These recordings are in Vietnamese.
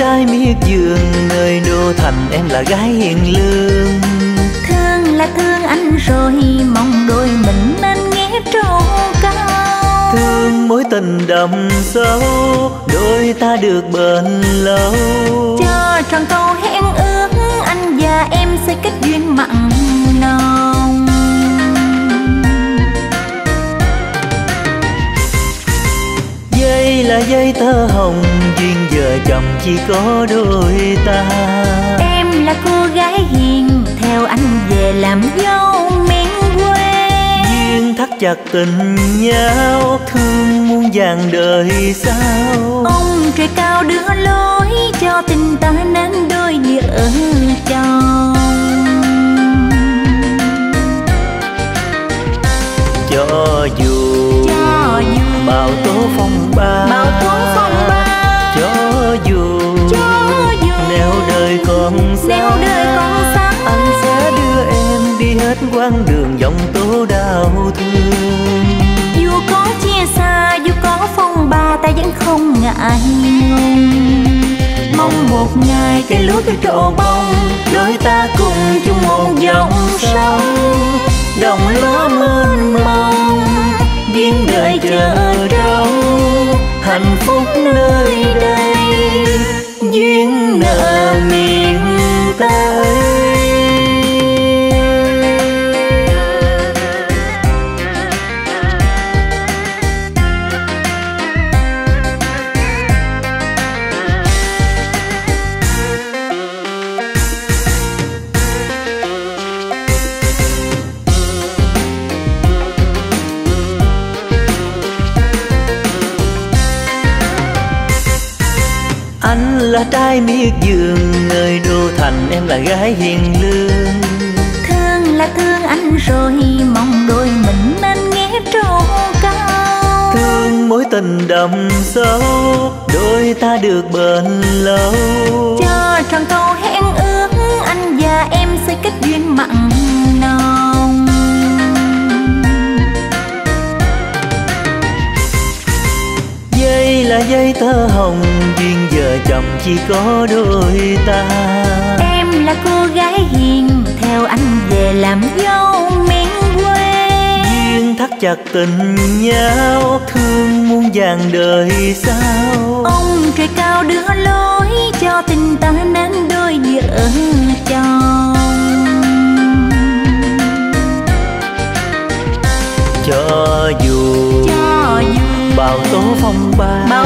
trai miệt vườn, nơi đô thành em là gái hiền lương. Thương là thương anh rồi, mong đôi mình nên nghe trọn cao. Thương mối tình đậm sâu, đôi ta được bền lâu. Cho tròn câu hẹn ước, anh và em sẽ kết duyên mặn nồng. Dây là dây tơ hồng, duyên vợ chồng chỉ có đôi ta. Em là cô gái hiền, theo anh về làm dâu miền quê. Duyên thắt chặt tình nhau, thương muôn vàng đời sau. Ông trời cao đưa lối, cho tình ta nên đôi vợ chồng. Cho dù bão tố phong ba, cho dù nếu đời còn xa, anh sẽ đưa em đi hết quãng đường dòng tố đau thương. Dù có chia xa, dù có phong ba, ta vẫn không ngại ngùng. Mong một ngày cây lúa từ trổ bông, đôi ta cùng chung một dòng sông. Đồng lúa mênh mông, duyên đời chờ trông, hạnh phúc nơi đây, duyên nợ miền Tây. Anh là trai miệt vườn, nơi đô thành em là gái hiền lương. Thương là thương anh rồi, mong đôi mình nên nghe trọn cao. Thương mối tình đậm sâu, đôi ta được bền lâu. Cho tròn câu hẹn ước, anh và em sẽ kết duyên mặn nồng. Dây là dây tơ hồng, duyên vợ chồng chỉ có đôi ta. Em là cô gái hiền, theo anh về làm dâu miền quê. Duyên thắt chặt tình nhau, thương muôn vàng đời sau. Ông trời cao đưa lối, cho tình ta nên đôi vợ chồng. Cho dù bão tố phong ba,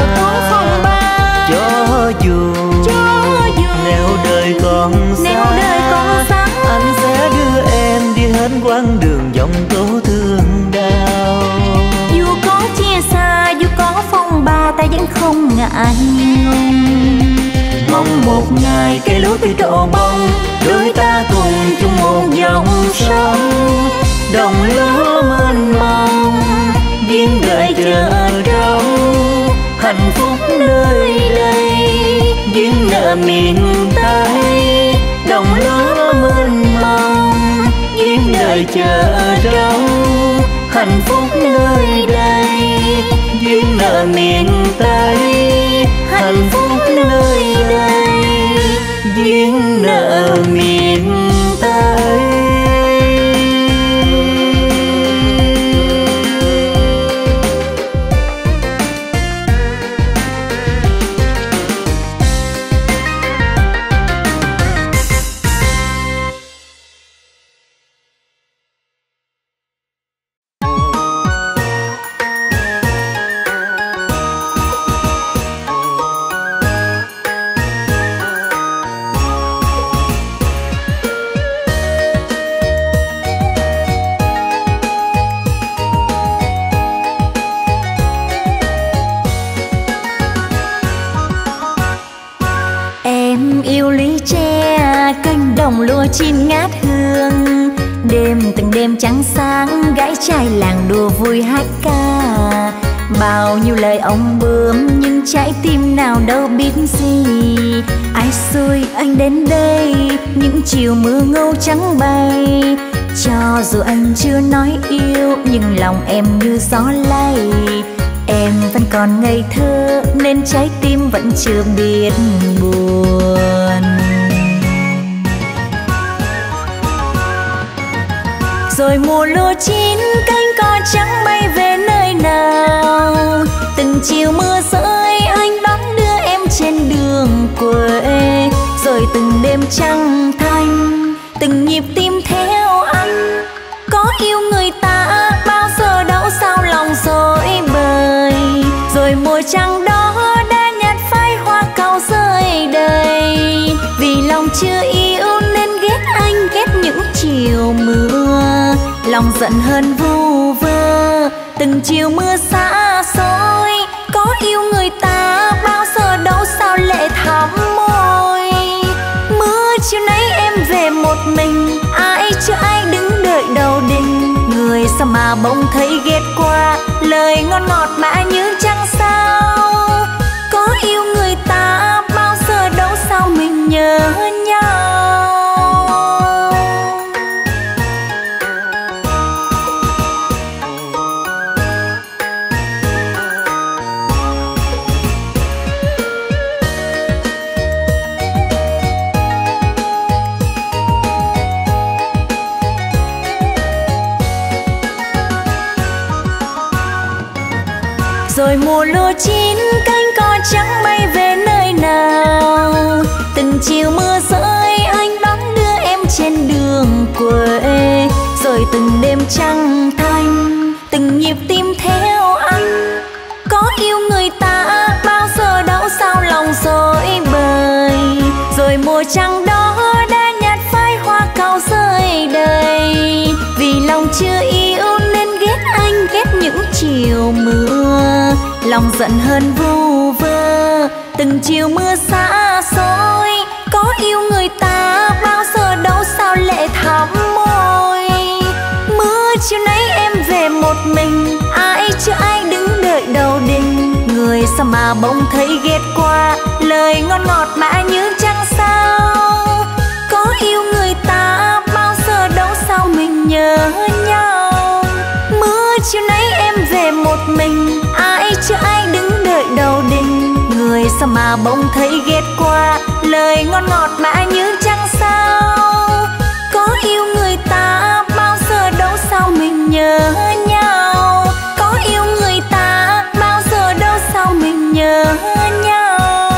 cho dù nếu đời còn xa, anh sẽ đưa em đi hết quãng đường dòng tố thương đau. Dù có chia xa, dù có phong ba, ta vẫn không ngại ngùng. Mong một ngày cây lúa từ trổ bông, đôi ta cùng chung một dòng sông. Đồng lúa mênh mông, duyên đợi chờ trông, hạnh phúc nơi đây, duyên nợ miền Tây. Đồng lúa mênh mông, duyên đợi chờ trông, hạnh phúc nơi đây, duyên nợ miền Tây. Hạnh phúc nơi đây, duyên nợ miền Tây. Chim ngát hương, đêm từng đêm trắng sáng, gái trai làng đùa vui hát ca. Bao nhiêu lời ông bướm, nhưng trái tim nào đâu biết gì. Ai xui anh đến đây, những chiều mưa ngâu trắng bay. Cho dù anh chưa nói yêu, nhưng lòng em như gió lay. Em vẫn còn ngây thơ, nên trái tim vẫn chưa biết buồn. Rồi mùa lúa chín cánh cò trắng bay về nơi nào. Từng chiều mưa rơi anh đón đưa em trên đường quê. Rồi từng đêm trăng thanh, từng nhịp tim theo anh. Có yêu người ta bao giờ đâu sao lòng rối bời. Rồi mùa trăng đó đã nhạt phai hoa cau rơi đầy. Vì lòng chưa yêu nên ghét anh, ghét những chiều mưa. Lòng giận hơn vu vơ từng chiều mưa xa xôi. Có yêu người ta bao giờ đâu sao lệ thắm môi. Mưa chiều nay em về một mình, ai chưa ai đứng đợi đầu đình. Người sao mà bỗng thấy ghét qua, lời ngon ngọt mà như trăng sao. Có yêu người ta bao giờ đâu sao mình nhớ nhau. Rồi mùa lúa chín cánh cò trắng bay về nơi nào. Từng chiều mưa rơi anh đón đưa em trên đường quê. Rồi từng đêm trăng thanh, từng nhịp tim theo anh. Có yêu người ta bao giờ đâu sao lòng rối bời. Rồi mùa trăng đó đã nhạt phai hoa cau rơi đầy. Vì lòng chưa yêu nên ghét anh, ghét những chiều mưa. Lòng giận hơn vu vơ từng chiều mưa xa xôi. Có yêu người ta bao giờ đâu sao lệ thắm môi. Mưa chiều nay em về một mình, ai chưa ai đứng đợi đầu đình. Người sao mà bỗng thấy ghét qua, lời ngon ngọt mà như trăng sao. Có yêu người ta bao giờ đâu sao mình nhớ nhau. Mưa chiều nay em về một mình, ai chưa ai đứng đợi đầu đình. Người sao mà bỗng thấy ghét qua, lời ngon ngọt mà như trăng sao. Có yêu người ta bao giờ đâu sao mình nhớ nhau. Có yêu người ta bao giờ đâu sao mình nhớ nhau.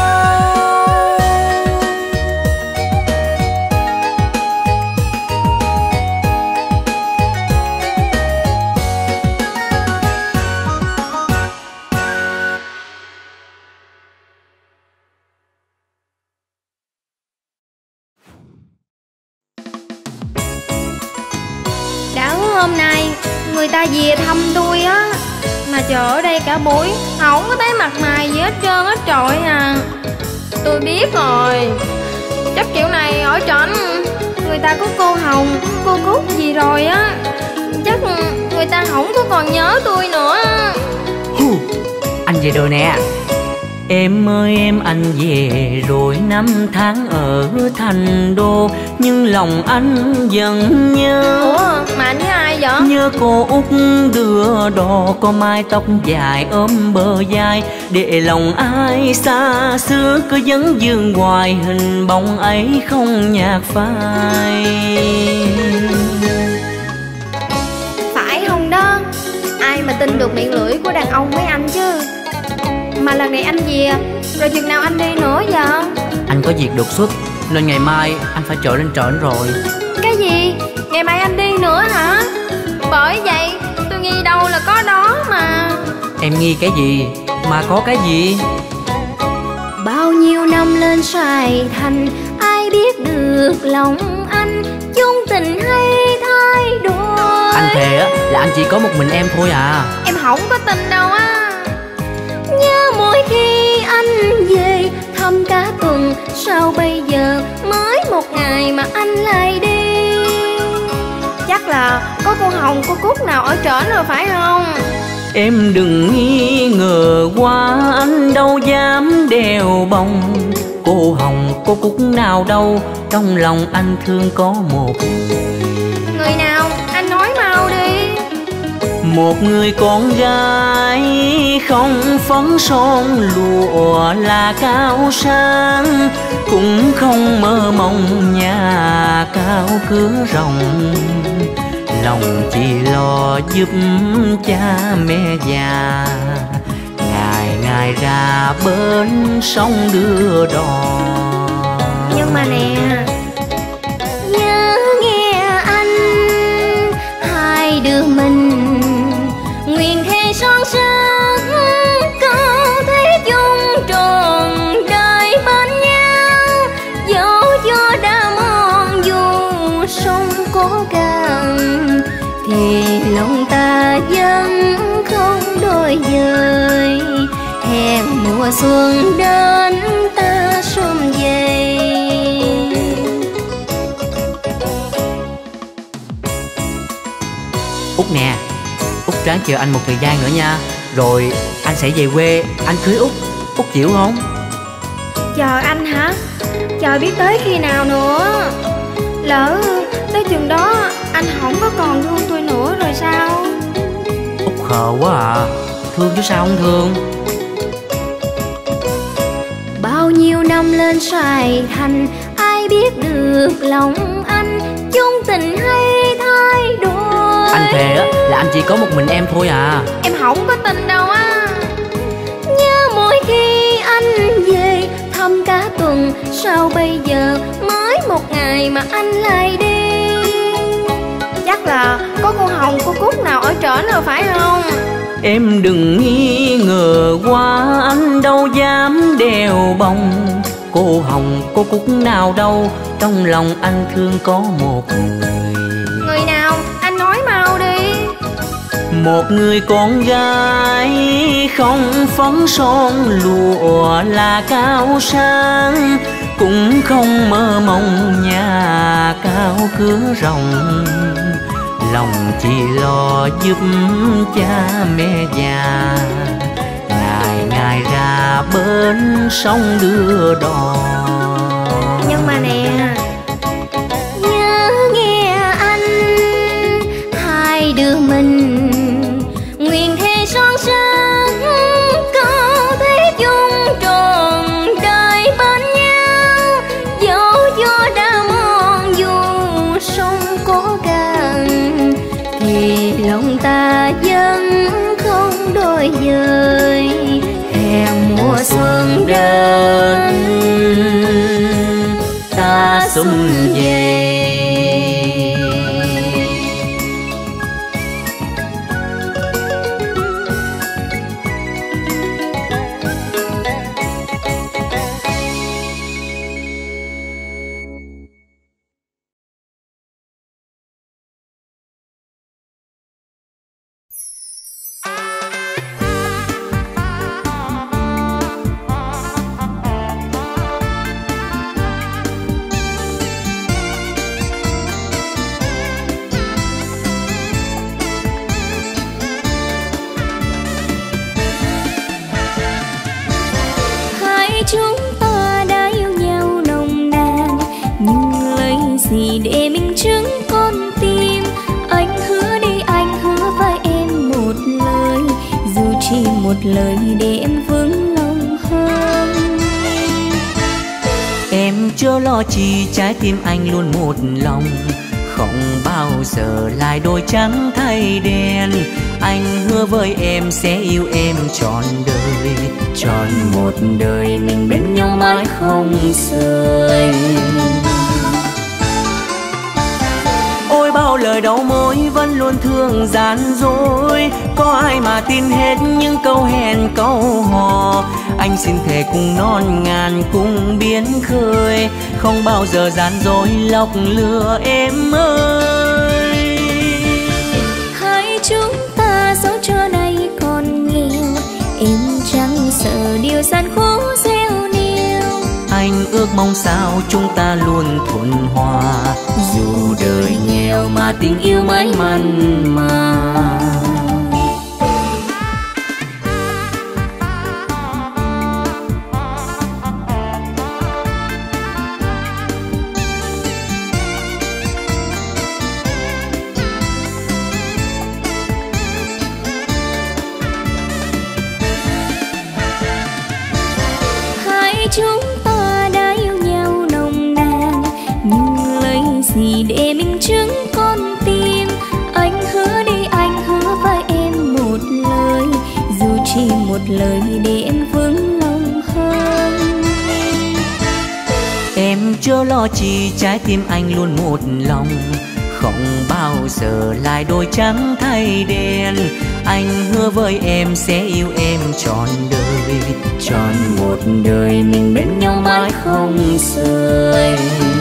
Hôm nay người ta về thăm tôi á, mà chờ ở đây cả buổi không có thấy mặt mày gì hết trơn hết trọi à. Tôi biết rồi, chắc kiểu này ở trển người ta có cô Hồng, cô Cúc gì rồi á. Chắc người ta không có còn nhớ tôi nữa. Anh về rồi nè. Em ơi em, anh về rồi, năm tháng ở thành đô, nhưng lòng anh vẫn nhớ. Ủa mà anh với ai vậy? Nhớ cô út đưa đò, có mái tóc dài ôm bờ vai, để lòng ai xa xưa cứ vấn vương hoài, hình bóng ấy không nhạt phai. Phải không đó, ai mà tin được miệng lưỡi của đàn ông với anh chứ. Mà lần này anh về, rồi chừng nào anh đi nữa vậy? Anh có việc đột xuất nên ngày mai anh phải trở lên trển rồi. Cái gì? Ngày mai anh đi nữa hả? Bởi vậy tôi nghi đâu là có đó mà. Em nghi cái gì mà có cái gì? Bao nhiêu năm lên Sài Thành, ai biết được lòng anh, chung tình hay thay đổi. Anh thề á là anh chỉ có một mình em thôi à. Em không có tin đâu á. Nhớ mỗi khi anh về thăm cả tuần, sao bây giờ mới một ngày mà anh lại đi? Chắc là có cô Hồng, cô Cúc nào ở trển rồi phải không? Em đừng nghi ngờ quá, anh đâu dám đeo bông. Cô Hồng, cô Cúc nào đâu, trong lòng anh thương có một người nào, anh nói mau đi. Một người con gái không phấn son lụa là cao sang, cũng không mơ mộng nhà cao cửa rộng. lòng chỉ lo giúp cha mẹ già, ngày ngày ra bến sông đưa đò. Nhưng mà nè, nhớ nghe anh, hai đứa mình nguyện thề son sắt, câu thế chung tròn đời bên nhau. Dẫu gió đã mòn dù sông cố gắng, thì lòng ta vẫn không đổi dời. Hè mùa xuân đến ta sum về. Út nè, Út ráng chờ anh một thời gian nữa nha, rồi anh sẽ về quê anh cưới Út. Út chịu không? chờ anh hả? Chờ biết tới khi nào nữa? Lỡ tới chừng đó anh không có còn thương tôi nữa rồi sao? Út khờ quá à, thương chứ sao không thương. Bao nhiêu năm lên Sài Thành, ai biết được lòng anh, chung tình hay thay đổi. Anh thề á là anh chỉ có một mình em thôi à. Em không có tin đâu á. Nhớ mỗi khi anh về thăm cả tuần, sao bây giờ mới một ngày mà anh lại đi? Chắc là có cô Hồng cô Cúc nào ở trển rồi phải không? Em đừng nghi ngờ quá, anh đâu dám đeo bông. Cô Hồng cô Cúc nào đâu, trong lòng anh thương có một người. Người nào? Anh nói mau đi. Một người con gái không phấn son lụa là cao sang, cũng không mơ mộng nhà cao cửa rộng. Lòng chỉ lo giúp cha mẹ già, ngày ngày ra bến sông đưa đò. Nhưng mà nè, nhớ nghe anh, hai đứa mình nguyện thề son sắt, câu thế chung tròn đời bên nhau. Dẫu gió đã mòn dù sông cố gắng, thì lòng ta vẫn không đổi dời. Hè mùa xuân đến ta sum về. Chúng ta đã yêu nhau nồng nàn, nhưng lấy gì để minh chứng con tim? Anh hứa đi, anh hứa với em một lời, dù chỉ một lời để em vững lòng hơn. Em chớ lo chi, trái tim anh luôn một lòng, không bao giờ lại đổi trắng thay đen. Anh hứa với em sẽ yêu em trọn đời, trọn một đời mình bên nhau mãi không rời. Ôi bao lời đầu môi vẫn luôn thương gian dối, có ai mà tin hết những câu hẹn câu hò. Anh xin thề cùng non ngàn cùng biến khơi, không bao giờ gian dối lọc lừa em ơi. Hai chúng ta dẫu cho nay còn nghèo, em chẳng sợ điều gian khổ gieo niêu. Anh ước mong sao chúng ta luôn thuận hòa, dù đời nghèo mà tình yêu mãi mặn mà. Chúng ta đã yêu nhau nồng nàn, nhưng lấy gì để minh chứng con tim? lời để em vững lòng hơn. Em chớ lo chi, trái tim anh luôn một lòng, không bao giờ lại đổi trắng thay đen. Anh hứa với em sẽ yêu em trọn đời, trọn một đời mình bên nhau mãi không rời.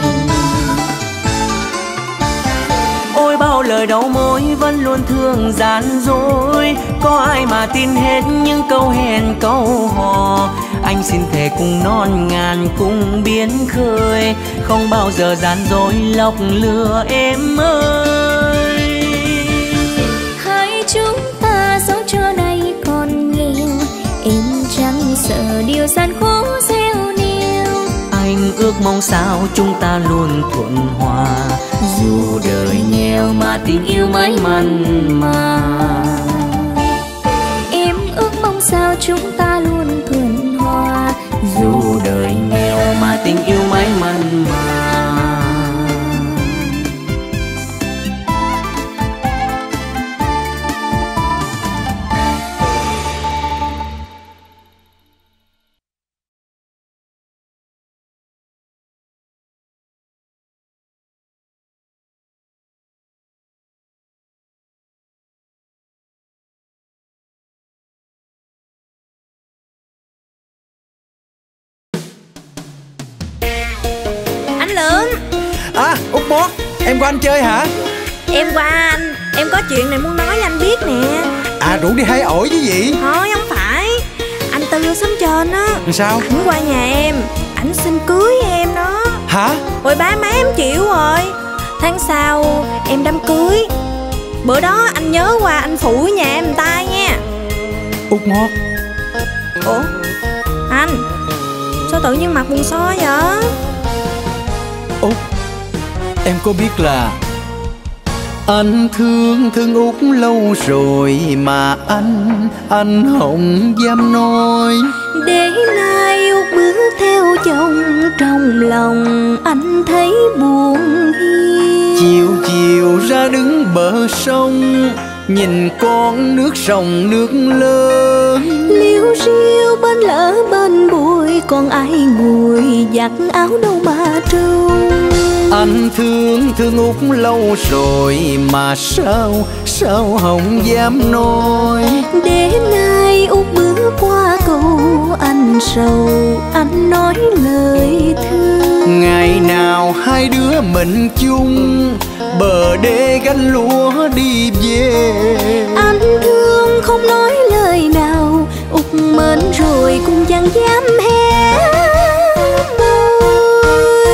Ôi bao lời đầu môi vẫn luôn thương gian dối, có ai mà tin hết những câu hẹn câu hò. Anh xin thề cùng non ngàn cùng biến khơi, không bao giờ gian dối lọc lừa em ơi. Hai chúng ta sống cho đây còn nghèo, em chẳng sợ điều gian khó gieo neo. Anh ước mong sao chúng ta luôn thuận hòa, dù đời nghèo mà tình yêu mãi mặn mà. Em ước mong sao chúng ta luôn thuận hòa, dù đời nghèo mà tình yêu mãi mặn mà. À, Út Mót, em qua anh chơi hả? Em qua anh, em có chuyện này muốn nói với anh biết nè. À, rủ đi hái ổi chứ gì? Thôi không phải, anh Tư ở xóm trên á. Sao? Ảnh qua nhà em, ảnh xin cưới em đó. Hả? Rồi ba má em chịu rồi. Tháng sau em đám cưới. Bữa đó anh nhớ qua anh phụ nhà em một tay nha. Út Mót. Ủa? Anh, sao tự nhiên mặt buồn so vậy? Út, em có biết là anh thương Út lâu rồi mà anh không dám nói. để nay Út bước theo chồng, trong lòng anh thấy buồn hiu. Chiều ra đứng bờ sông, nhìn con nước sông nước lớn. Liêu riêu bên lỡ bên bụi, còn ai ngồi giặt áo đâu mà trông. Anh thương Út lâu rồi mà sao không dám nói. để nay Út bước qua cầu, anh sầu anh nói lời thương. Ngày nào hai đứa mình chung, bờ đê gánh lúa đi về. Anh thương không nói lời nào, Út mến rồi cũng chẳng dám hé môi.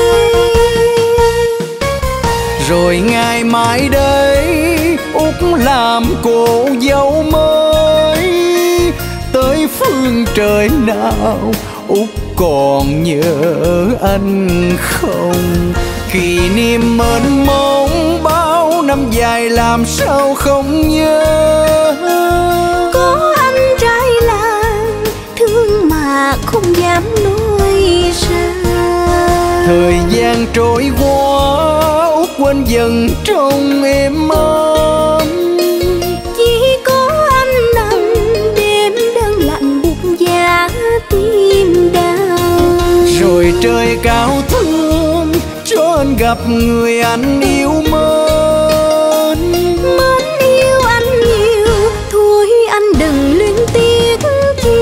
Rồi ngày mai đây Út làm cô dâu mới, tới phương trời nào Út còn nhớ anh không? Kỷ niệm mênh mông bao năm dài làm sao không nhớ. Có anh trai làng thương mà không dám nói ra. Thời gian trôi qua Út quên dần trong êm ấm. Chỉ có anh nằm đêm đơn lạnh buốt giá tim đau. Rồi trời cao thương cho anh gặp người anh yêu mến. Mến yêu anh nhiều, thôi anh đừng luyến tiếc chi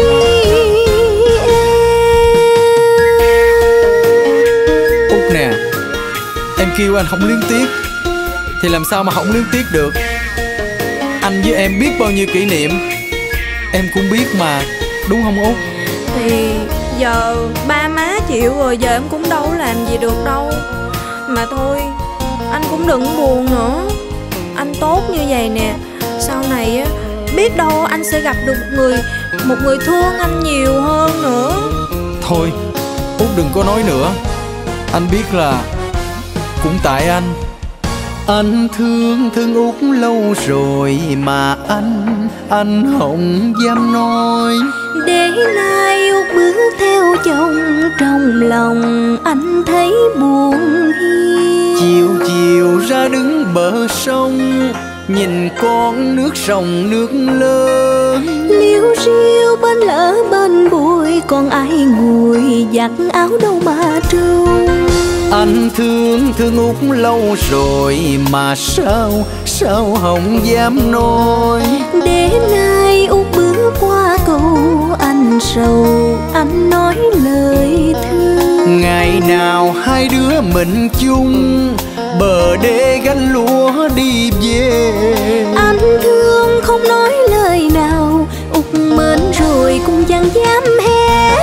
em. Út nè, em kêu anh không luyến tiếc thì làm sao mà không luyến tiếc được. Anh với em biết bao nhiêu kỷ niệm, em cũng biết mà, đúng không Út? Thì giờ ba má chịu rồi, giờ em cũng đâu làm gì được đâu. Mà thôi, anh cũng đừng buồn nữa. Anh tốt như vậy nè, sau này á, biết đâu anh sẽ gặp được một người thương anh nhiều hơn nữa. Thôi, Út đừng có nói nữa. Anh biết là cũng tại anh. Anh thương Út lâu rồi mà anh không dám nói. để nay Út bước theo chồng, trong lòng anh thấy buồn hiu. Chiều ra đứng bờ sông, nhìn con nước sông nước lớn. Liêu liu riu bên lỡ bên bụi, còn ai ngồi giặt áo đâu mà trông. Anh thương Út lâu rồi mà sao không dám nói. Để nay Út bước qua cầu anh sầu, anh nói lời thương. Ngày nào hai đứa mình chung bờ đê gánh lúa đi về. Anh thương không nói lời nào, Út mến rồi cũng chẳng dám hé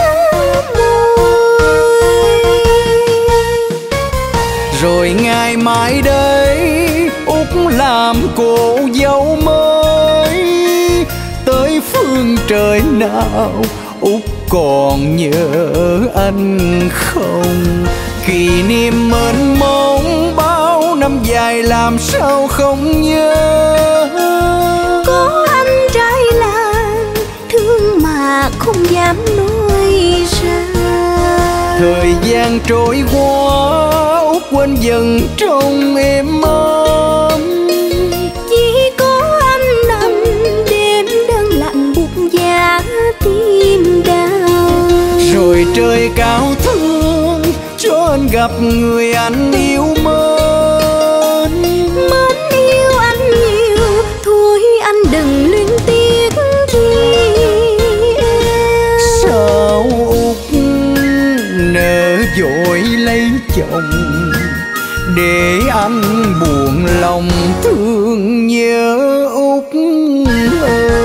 môi. Rồi ngày mai đây Út làm cô dâu mới, tới phương trời nào Út còn nhớ anh không? Kỷ niệm mênh mông bao năm dài làm sao không nhớ. Có anh trai làng thương mà không dám nói ra. Thời gian trôi qua Út quên dần trong êm ấm. Chỉ có anh nằm đêm đơn lặng buốt giá tim đau. Rồi trời cao thương cho anh gặp người anh yêu mến. Mến yêu anh nhiều, thôi anh đừng luyến tiếc chi. Sao Út nỡ vội lấy chồng để anh buồn lòng thương nhớ Út ơi.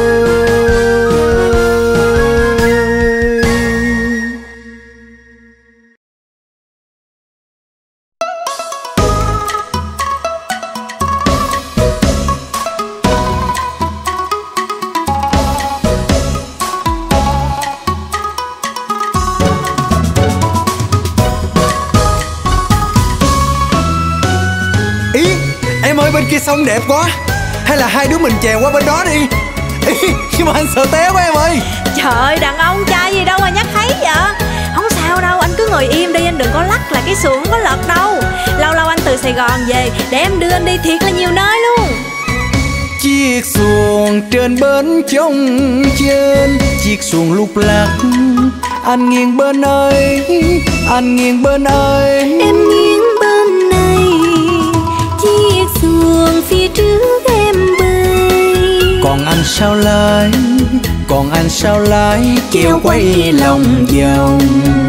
Bên kia sông đẹp quá, hay là hai đứa mình chèo qua bên đó đi. Nhưng mà anh sợ té quá em ơi. Trời, đàn ông trai gì đâu mà nhắc thấy vậy. Không sao đâu, anh cứ ngồi im đi, anh đừng có lắc là cái xuồng không có lật đâu. Lâu lâu anh từ Sài Gòn về để em đưa anh đi thiệt là nhiều nơi luôn. Chiếc xuồng trên bến trông trên, chiếc xuồng lúc lắc, anh nghiêng bên ấy, anh nghiêng bên ấy, em nghiêng bên này. Chiếc xuồng phía trước em bơi, còn anh sao lái, còn anh sao lái kéo quay lòng vòng.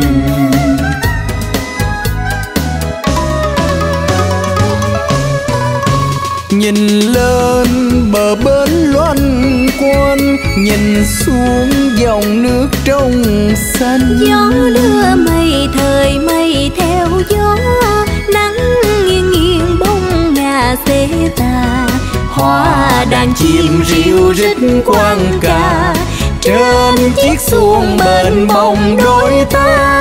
Nhìn lên bờ bến loanh quanh, nhìn xuống dòng nước trong xanh. Gió đưa mây thời mây theo gió, nắng nghiêng nghiêng bông ngà xế tà. Hoa đàn chim ríu rít quang ca, trên chiếc xuồng bên bồng đôi ta.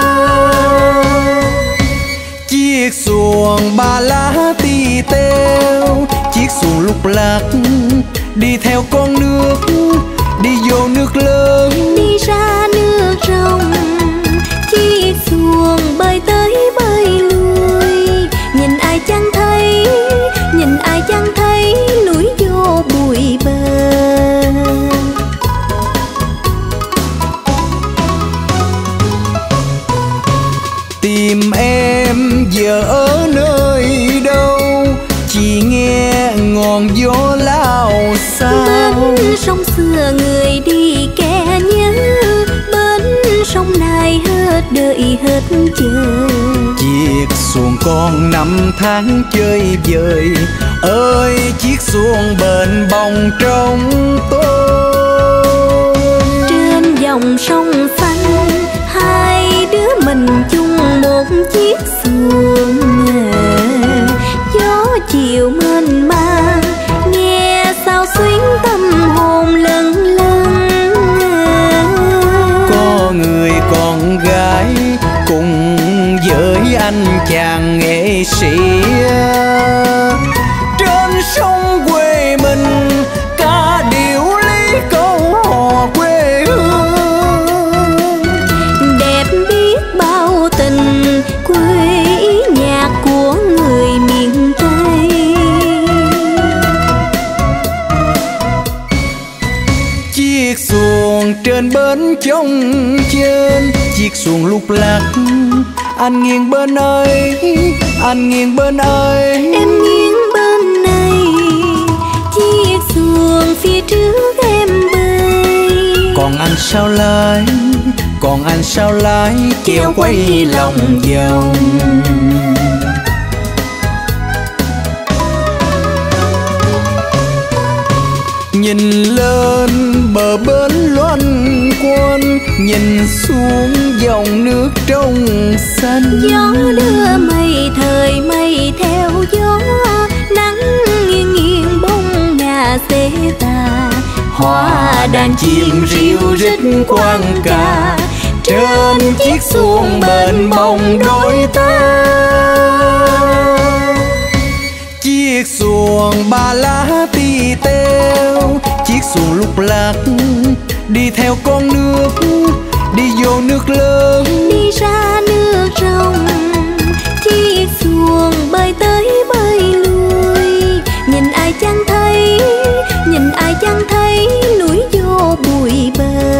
Chiếc xuồng ba lá tì teo, chiếc xuồng lúc lắc, đi theo con nước, đi vô nước lớn, đi ra nước rồng. Chiếc xuồng bơi tới bơi lui, nhìn ai chẳng thấy, nhìn ai chẳng thấy lủi vô bụi bờ. Tìm em giờ ở nơi đâu, chỉ nghe ngọn gió lao sao. Bên sông xưa người đi kẻ nhớ, bên sông này hết đợi hết chờ. Chiếc xuồng con năm tháng chơi vơi, ơi chiếc xuồng bền bồng trong tôi. Trên dòng sông xanh, hai đứa mình chung một chiếc xuồng. Gió chiều mênh mang, nghe sao xuyến tâm hồn lâng lâng. Có người con gái cùng với anh chàng nghệ sĩ, trên sông quê mình ca điệu lý câu hò quê hương. Đẹp biết bao tình quê ý nhạc của người miền Tây. Chiếc trên bến trông trên chiếc xuồng lúc lạc. Anh nghiêng bên ấy, anh nghiêng bên ấy, em nghiêng bên này, chiếc xuồng phía trước em bơi. Còn anh sao lái, còn anh sao lái chèo quay lòng vòng. Nhìn lên bờ bến loanh quanh, nhìn xuống dòng nước trong xanh. Gió đưa mây thời mây theo gió, nắng nghiêng nghiêng bóng ngà xế tà. Hoa đàn chim ríu rít quang ca, trên chiếc xuồng bên bồng đôi ta. Chiếc xuồng ba lá tì teo, chiếc xuồng lúc lạc, đi theo con nước, đi vô nước lớn, đi ra nước rồng. Chiếc xuồng bơi tới bơi lui, nhìn ai chẳng thấy, nhìn ai chẳng thấy núi vô bụi bờ.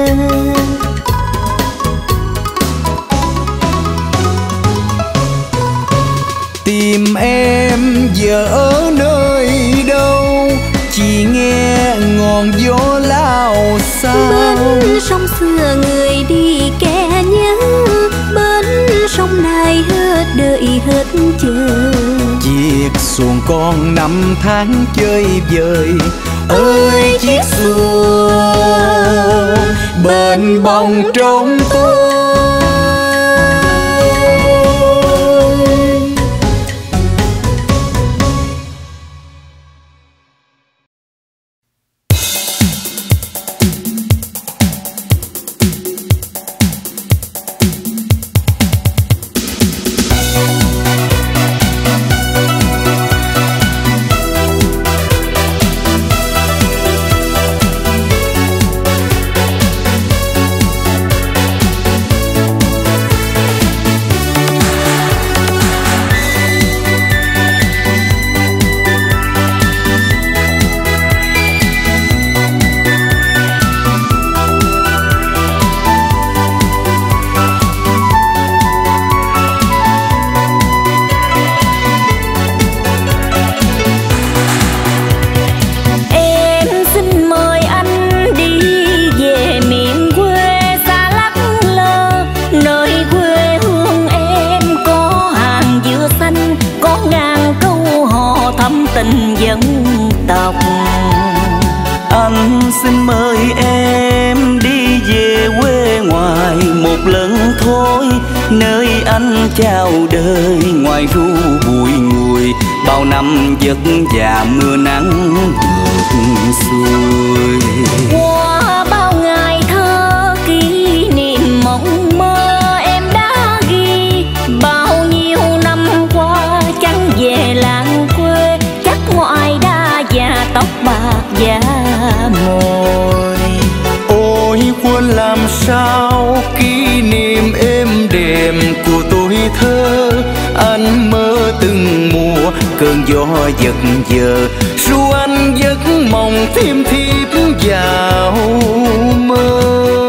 Tìm em giờ ở nơi đâu, chỉ nghe ngọn gió lao xa. Bên sông xưa người đi kẻ nhớ, bên sông này hết đợi hết chờ. Chiếc xuồng con năm tháng chơi vơi, ơi chiếc xuồng bên bồng trong tôi. tình dân tộc. Anh xin mời em đi về quê ngoài một lần thôi, nơi anh chào đời ngoài ru bụi nguội, bao năm vất vả mưa nắng ngược xuôi. Qua bao ngày thơ kỷ niệm mộng mơ em đã ghi, bao nhiêu năm qua chẳng về làng quê, chắc ngoại đã già tóc bạc da mồi. Ôi quên làm sao kỷ niệm êm đềm của tuổi thơ, anh mơ từng mùa cơn gió giật giờ, ru anh giấc mộng thêm thiếp vào mơ.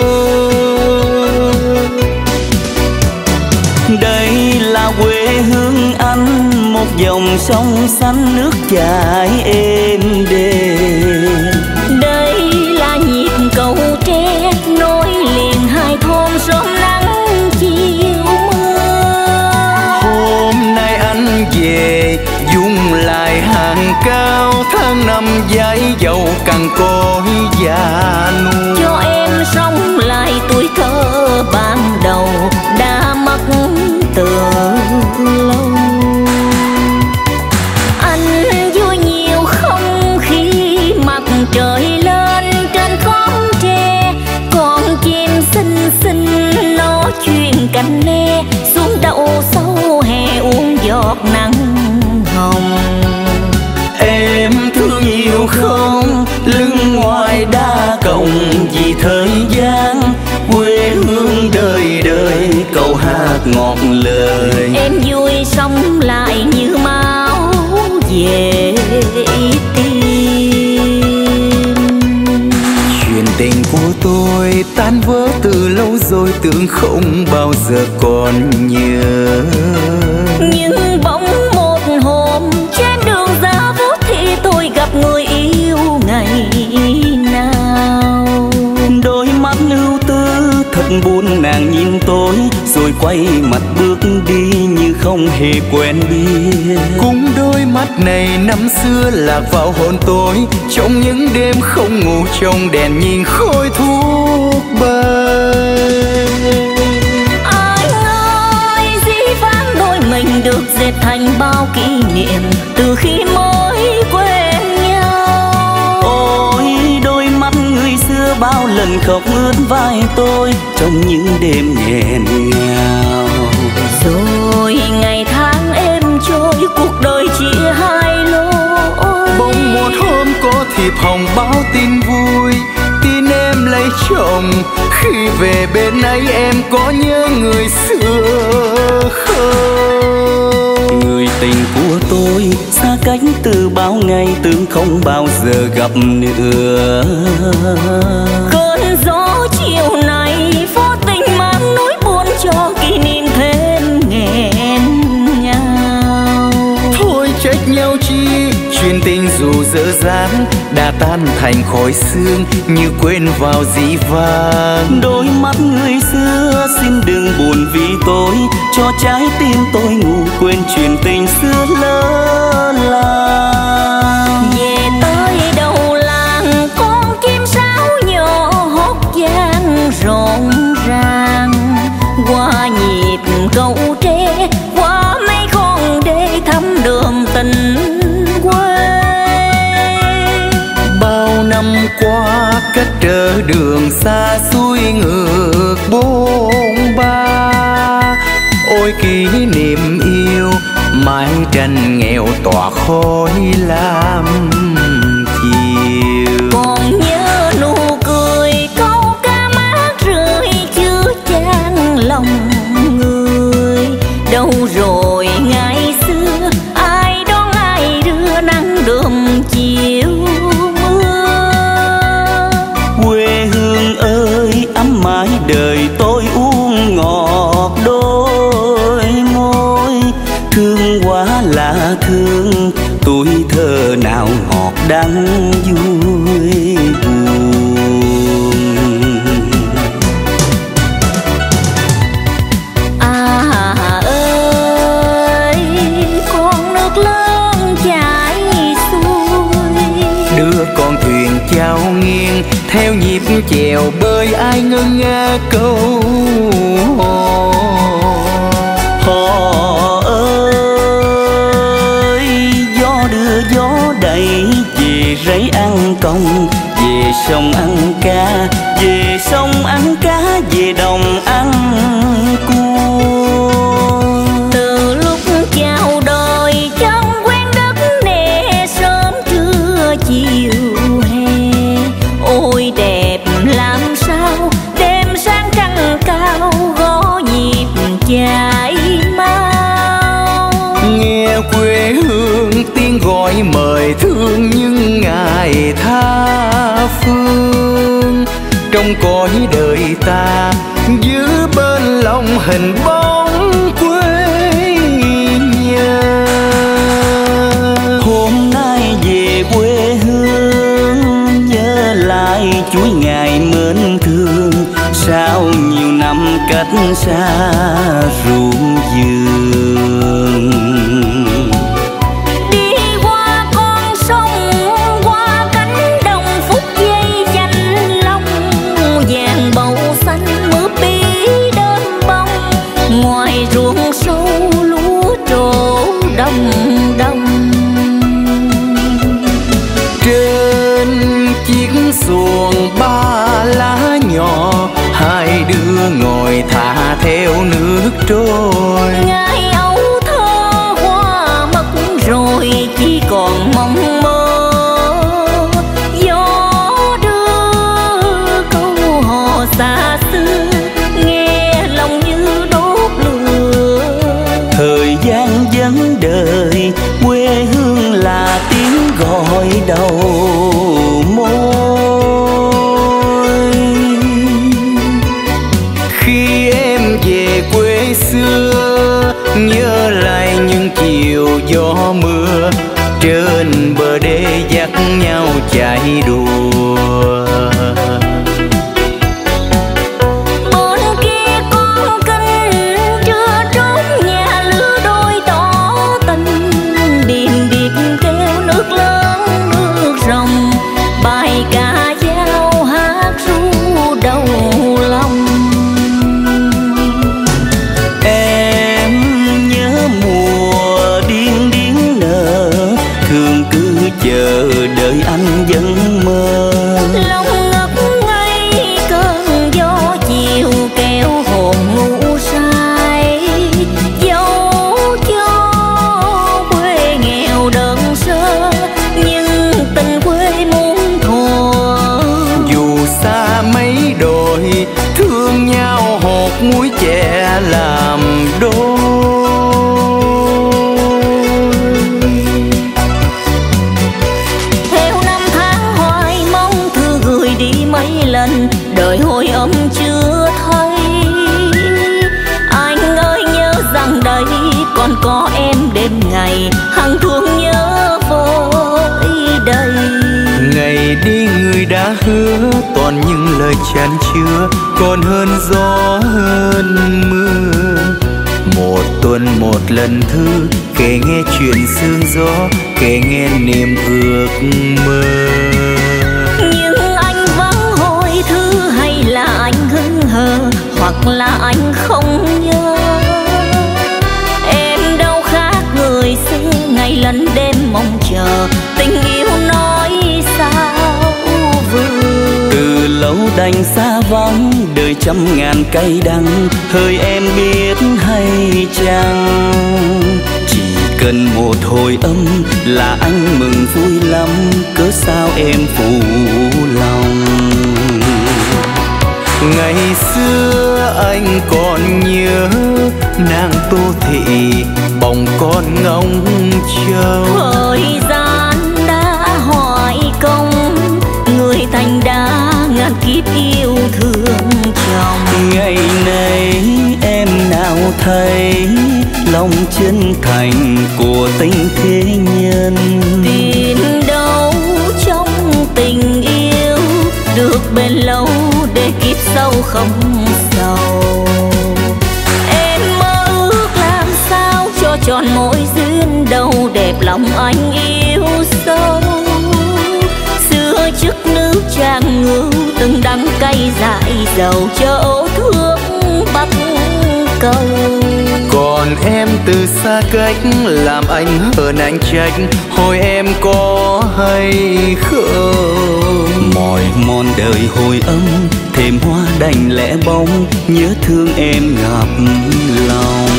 Đây là quê hương anh, một dòng sông xanh nước chảy êm đềm. Đây là nhịp cầu tre nối liền hai thôn sớm nắng chiều mưa. Hôm nay anh về dung lại hàng cao, tháng năm dãi dầu cằn cỗi già nua. Cho em sống lại tuổi thơ ban đầu đã mất từ lâu. Anh vui nhiều không khi mặt trời lên trên khóm tre, con chim xinh xinh nói chuyện cành le, xuống đậu sâu hè uống giọt nắng hồng. Em thương nhiều không, lưng ngoài đá còng vì thời gian, quê hương đời đời câu hát ngọt lời. Em vui sống lại như máu về tim. Chuyện tình của tôi không bao giờ còn nhớ. Nhưng bỗng một hôm trên đường giá vút thì tôi gặp người yêu ngày nào. Đôi mắt ưu tư thật buồn, nàng nhìn tôi rồi quay mặt bước đi như không hề quen biết. Cũng đôi mắt này năm xưa lạc vào hồn tôi, trong những đêm không ngủ trong đèn nhìn khói thuốc bay. Anh ơi, dĩ vãng đôi mình được dệt thành bao kỷ niệm từ khi mới quen nhau. Ôi đôi mắt người xưa bao lần khóc ướt vai tôi trong những đêm nghẹn ngào. Rồi ngày tháng êm trôi, cuộc đời chia hai lối. Bỗng một hôm có thiệp hồng báo tin vui, tin em lấy chồng. Khi về bên ấy em có nhớ người xưa không? Người tình của tôi xa cách từ bao ngày, tưởng không bao giờ gặp nữa. Cơn gió chiều nay vô tình mang nỗi buồn cho kỷ niệm thêm nghẹn ngào. Thôi trách nhau chi, chuyện tình dù dở dang đã tan thành khói sương như quên vào dĩ vãng. Đôi mắt người xưa xin đừng buồn vì tôi, cho trái tim tôi ngủ quên chuyện tình xưa lỡ làng. Về tới đầu làng con chim sáo nhỏ hót vang rộn ràng, qua nhịp câu tre qua mấy con đê thăm đường tình quê. Bao năm qua cách trở đường xa xôi ngược bôn ba, ôi kỷ niệm yêu mái tranh nghèo tỏa khói lam chiều. Còn nhớ nụ cười câu ca mát rượi chưa chan lòng người. Đâu rồi ngày xưa ai đón ai đưa nắng đượm chiều mưa. Quê hương ơi ấm mãi đời tôi uống ngọt đôi môi. Thương quá là thương, tuổi thơ nào ngọt đắng vui buồn. À ơi, con nước lớn chảy xuôi, Đưa con thuyền chao nghiêng theo nhịp chèo bơi ai ngơ ngác câu hò. Họ ơi gió đưa gió đẩy về rẫy ăn công, về sông ăn cá, về sông ăn cá, về đồng ăn cua. từ lúc chào đời chân quen đất nè, sớm trưa chiều hè. Ôi đẹp làm sao đêm sáng trăng cao, gõ nhịp chạy mau. Nghe quê hương tiếng gọi mời thương những ngày tha phương, trong cõi đời ta giữ bên lòng hình bóng quê nhà. Hôm nay về quê hương nhớ lại chuỗi ngày mến thương, sao nhiều năm cách xa ruộng vườn. Đi qua con sông qua cánh đồng phút giây danh long, vàng bầu xanh mướp bí đơm bông. Ngoài ruộng sâu lúa trổ đồng đồng. Trên chiếc xuồng ba lá nhỏ, hai đứa ngồi thả theo nước trôi. Ngày ấu thơ hoa mất rồi chỉ còn mong mơ, gió đưa câu hò xa xưa nghe lòng như đốt lửa. Thời gian vẫn đợi, quê hương là tiếng gọi đầu môi. Khi gió mưa, trên bờ đê dắt nhau chạy đùa. Bên kia con kênh chưa trốn nhà lứa đôi tỏ tình, điền điệp kêu nước lớn nước rồng, bài ca dao hát ru đầu lòng. Em nhớ mùa điên điển nở, thường cứ chờ đợi anh vẫn mơ. Lòng ngập ngây cơn gió chiều kéo hồn ngủ say, dẫu cho quê nghèo đơn sơ nhưng tình quê muốn thuở. Dù xa mấy đồi thương nhau hột muối chè làm đôi. Theo năm tháng hoài mong thư gửi đi mấy lần, đời hồi âm chưa thấy. Anh ơi nhớ rằng đây còn có em đêm ngày, hằng thương nhớ với đây. Ngày đi người đã hứa toàn những lời chan chứa, còn hơn gió hơn mưa. Một tuần một lần thư kể nghe chuyện sương gió, kể nghe niềm ước mơ. Nhưng anh vắng hồi thư hay là anh hững hờ, hoặc là anh không nhớ. Em đâu khác người xưa ngày lẫn đêm mong chờ, tình yêu nói sao vừa. Từ lâu đành xa vắng đời trăm ngàn cay đắng, hỡi em biết hay chăng? Chỉ cần một hồi âm là anh mừng vui lắm, cớ sao em phụ lòng? Ngày xưa anh còn nhớ nàng Tô Thị bồng con ngóng trâu. Thời gian đã hoài công, người thành đã ngàn kiếp yêu thương chồng. Ngày nay em nào thấy lòng chân thành của tình thế nhân. Tìm đâu trong tình yêu được bền lâu để kiếp sau không sầu. Em mơ ước làm sao cho tròn mỗi duyên đầu, đẹp lòng anh yêu sâu. Xưa chức nữ trang ngưu từng đắng cay dại dầu, chớ thương bắc cầu. Còn em từ xa cách làm anh hờn anh trách, hồi em có hay không? Mỏi mòn đời hồi âm thêm hoa đành lẽ bóng, nhớ thương em ngập lòng.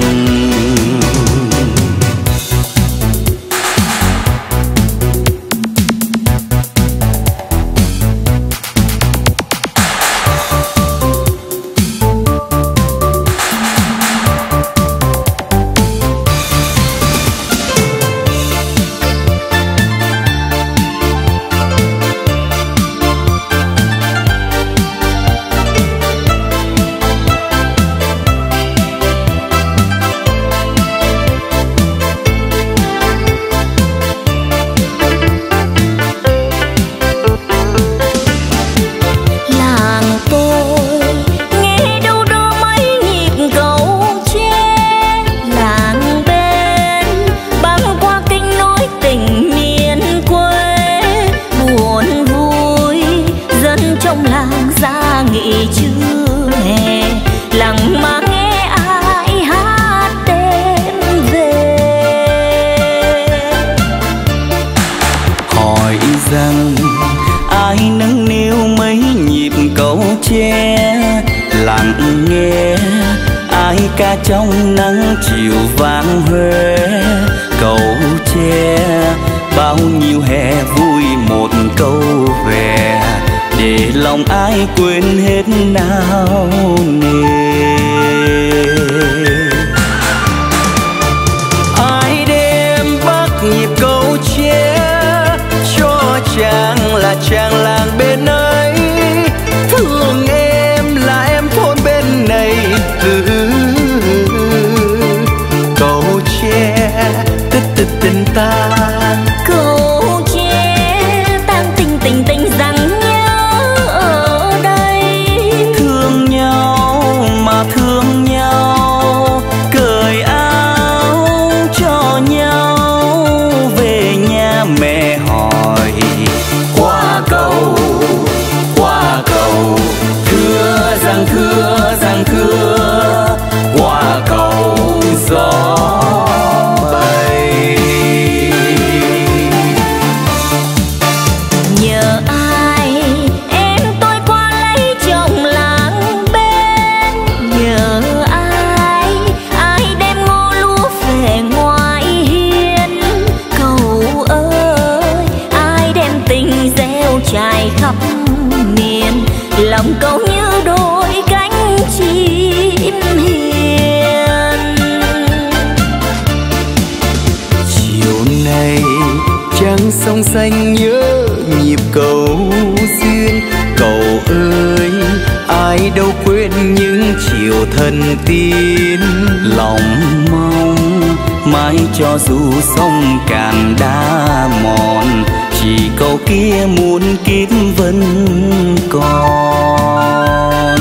Ca trong nắng chiều vang Huế, cầu tre bao nhiêu hè vui một câu về, để lòng ai quên hết nao nề. Ai đêm bắt nhịp câu tre cho chàng là chàng làng bên ấy, thương em là em thôn bên này. Câu tre sông xanh nhớ nhịp cầu duyên. Cậu ơi ai đâu quên những chiều thân tiên, lòng mong mãi cho dù sông cạn đá mòn, chỉ cầu kia muôn kiếp vẫn còn.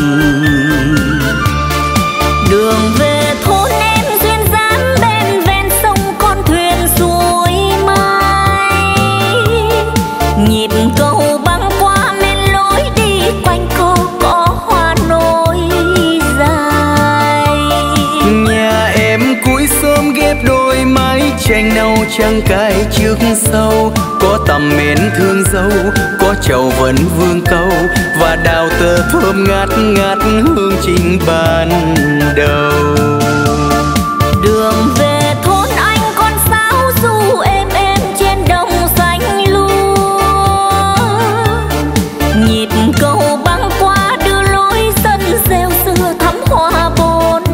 Đường về thôn em duyên dáng bên ven sông con thuyền xuôi mai, nhịp cầu băng qua men lối đi quanh cầu có hoa nối dài. Nhà em cuối xóm ghép đôi mái tranh nâu trăng cài trước sau, có tầm mến thương dâu, có trầu vẫn vương câu và đào tơ thơm ngát ngát hương trình ban đầu. Đường về thôn anh con sáo du êm trên đồng xanh lúa, nhịp cầu băng qua đưa lối sân rêu xưa thắm hoa bốn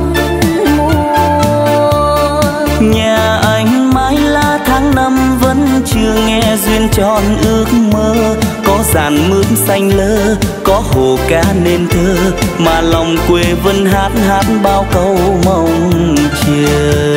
mùa. Nhà anh mãi lá tháng năm vẫn chưa nghe duyên tròn ước mơ, có dàn mướp xanh lơ, có hồ cá nên thơ, mà lòng quê vẫn hát hát bao câu mong chờ.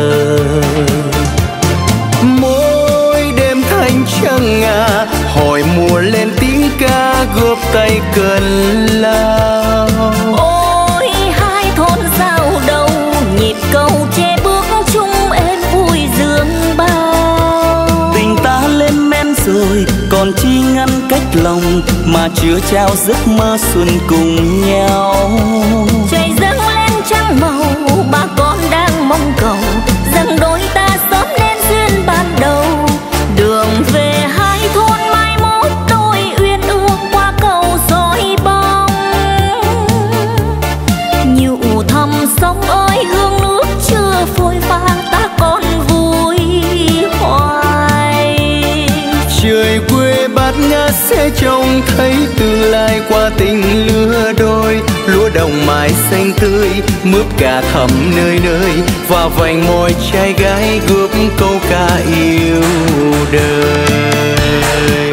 Mỗi đêm thanh trăng ngà hỏi mùa lên tiếng ca góp tay cần lao. Ôi hai thôn giao đầu nhịp cầu che bước chung em vui dương bao. Tình ta lên men rồi còn chi ngăn cách lòng, mà chưa trao giấc mơ xuân cùng nhau. Trời dâng lên trăng màu bà con đang mong cầu, rằng đôi ta sớm nên duyên ban đầu. Đường về hai thôn mai mốt đôi uyên ương qua cầu dõi bóng. Nhiều thầm sông ơi hương nước chưa phôi pha ta còn vui hoài. Trời quê bát ngát sẽ trông thấy tương lai qua tình lứa đôi, lúa đồng mái xanh tươi mướp cà thắm nơi nơi, và vành môi trai gái góp câu ca yêu đời.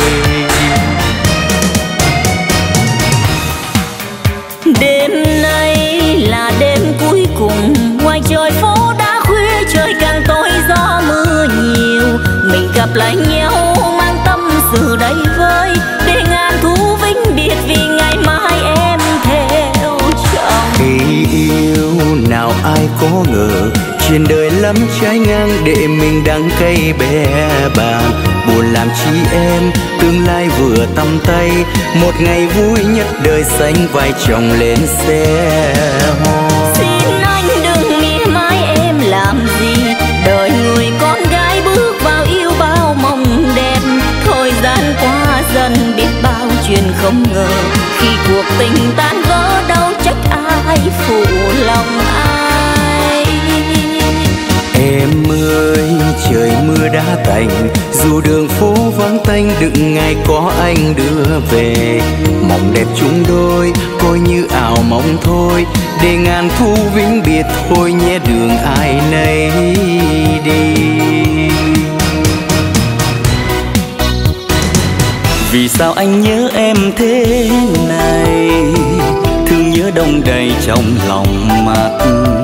Đêm nay là đêm cuối cùng, ngoài trời phố đã khuya trời càng tối gió mưa nhiều. Mình gặp lại nhau mang tâm sự đầy vơi, để ngàn thú vĩnh biệt vì ngày mai em theo chồng. Khi yêu nào ai có ngờ, trên đời lắm trái ngang để mình đắng cay bé bàng. Buồn làm chi em tương lai vừa tăm tay, một ngày vui nhất đời xanh vai chồng lên xe hoa. Xin anh đừng mỉa mai em làm gì, đời người con gái bước vào yêu bao mong đẹp. Thời gian qua dần biết bao chuyện không ngờ, khi cuộc tình tan vỡ đâu trách ai phụ lòng ai. Em ơi trời mưa đã tạnh, dù đường phố vắng tanh đừng ngày có anh đưa về. Mong đẹp chúng đôi coi như ảo mong thôi, để ngàn thu vĩnh biệt thôi nhé đường ai nấy đi. Vì sao anh nhớ em thế này, thương nhớ đông đầy trong lòng mặt.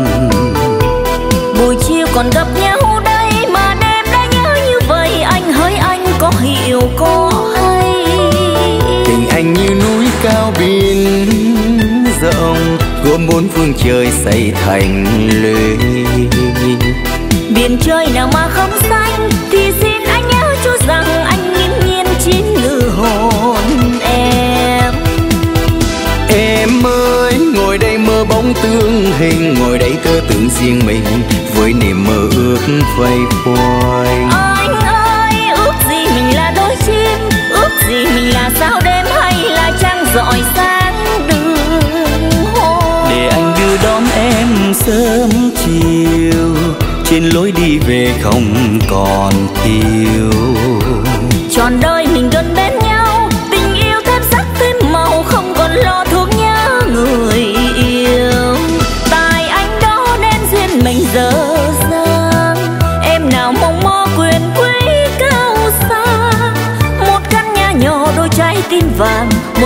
Buổi chiều còn gặp nhau đây mà đêm đã nhớ như vậy, anh hỡi anh có hiểu có hay. Tình anh như núi cao biển rộng, gồm bốn phương trời xây thành lũy. Biển trời nào mà không xanh thì xin anh nhớ cho rằng anh nghiễm nhiên chín ngự hồn em. Em ơi ngồi đây mơ bóng tương hình, ngồi đây tơ tưởng riêng mình với niềm mơ ước vây quanh. Anh ơi ước gì mình là đôi chim, ước gì mình là sao đêm hay là trăng rọi sáng đường hồ. Để anh đưa đón em sớm chiều, trên lối đi về không còn thiếu. Trọn đời mình gần bên nhau, tình yêu thêm sắc thêm màu, không còn lo thương nhớ người yêu. Tại anh đó nên duyên mình dở dang, em nào mong mơ quyền quý cao sang.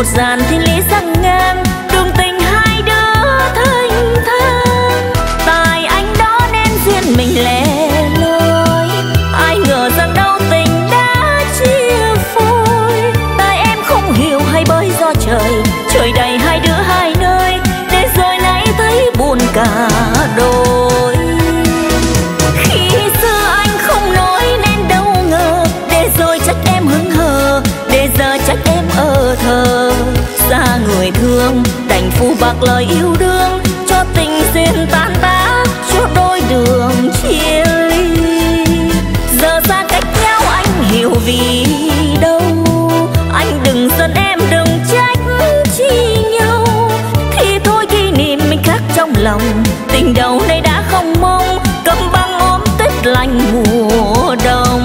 một dàn thiên lý sang ngang, đường tình hai đứa thanh thang. Tại anh đó nên duyên mình lẻ loi, ai ngờ rằng đâu tình đã chia phôi. Tại em không hiểu hay bởi do trời đầy hai đứa hai nơi, để rồi nay thấy buồn cả đôi. Khi xưa anh không nói nên đâu ngờ, để rồi trách em hững hờ, để giờ trách em ở thờ. Xa người thương đành phụ bạc lời yêu đương, cho tình duyên tan tác, cho đôi đường chia ly. Giờ xa cách nhau anh hiểu vì đâu, anh đừng giận em đừng trách chi nhau. Thì thôi kỷ niệm mình khắc trong lòng, tình đầu này đã không mong, cầm băng ôm tết lạnh mùa đông.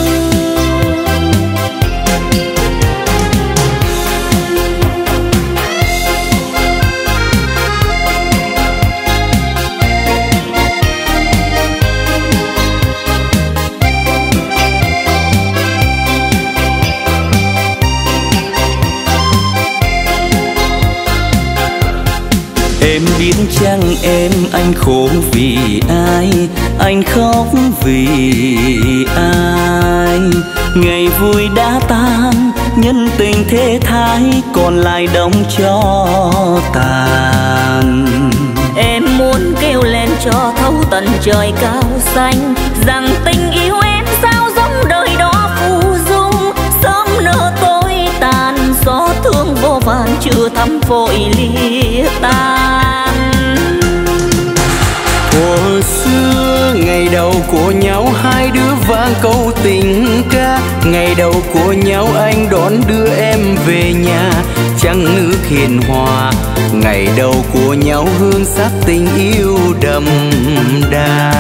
Em biết chăng em anh khổ vì ai, anh khóc vì ai. Ngày vui đã tan, nhân tình thế thái, còn lại đóng cho tàn. Em muốn kêu lên cho thấu tận trời cao xanh, rằng tình yêu em sao giống đời đó phù dung. Sớm nỡ tối tàn, gió thương vô vàn chưa thắm vội lìa tan. Hồi xưa ngày đầu của nhau hai đứa vang câu tình ca, ngày đầu của nhau anh đón đưa em về nhà, trăng nước hiền hòa. Ngày đầu của nhau hương sắc tình yêu đậm đà.